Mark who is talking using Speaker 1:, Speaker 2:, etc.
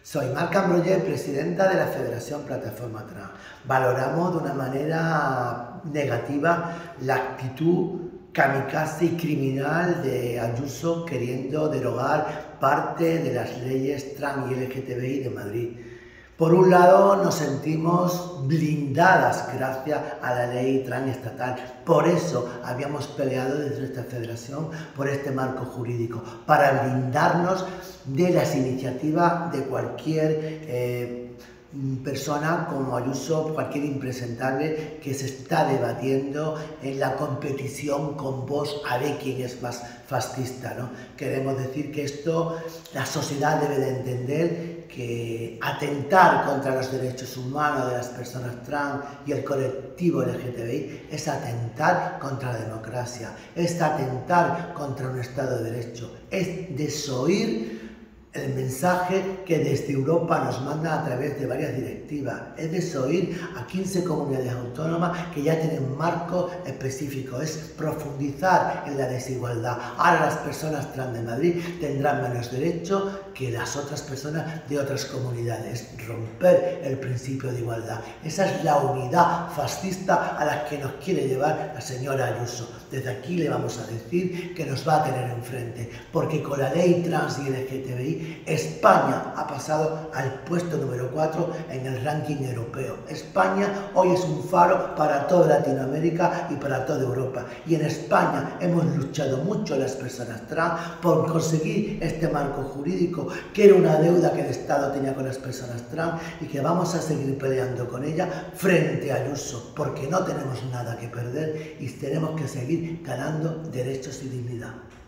Speaker 1: Soy Marc Ambroyer, presidenta de la Federación Plataforma Trans. Valoramos de una manera negativa la actitud kamikaze y criminal de Ayuso queriendo derogar parte de las leyes trans y LGTBI de Madrid. Por un lado, nos sentimos blindadas gracias a la ley trans estatal. Por eso habíamos peleado desde nuestra federación por este marco jurídico, para blindarnos de las iniciativas de cualquier persona como Ayuso, cualquier impresentable que se está debatiendo en la competición con Vox a ver quién es más fascista, ¿no? Queremos decir que esto, la sociedad debe de entender que atentar contra los derechos humanos de las personas trans y el colectivo LGTBI es atentar contra la democracia, es atentar contra un Estado de Derecho, es desoír el mensaje que desde Europa nos manda a través de varias directivas, es desoír a 15 comunidades autónomas que ya tienen marcos específicos, es profundizar en la desigualdad. Ahora las personas trans de Madrid tendrán menos derechos que las otras personas de otras comunidades, romper el principio de igualdad. Esa es la unidad fascista a la que nos quiere llevar la señora Ayuso. Desde aquí le vamos a decir que nos va a tener enfrente, porque con la ley trans y LGTBI España ha pasado al puesto número 4 en el ranking europeo. España hoy es un faro para toda Latinoamérica y para toda Europa. Y en España hemos luchado mucho las personas trans por conseguir este marco jurídico, que era una deuda que el Estado tenía con las personas trans y que vamos a seguir peleando con ella frente a Ayuso, porque no tenemos nada que perder y tenemos que seguir ganando derechos y dignidad.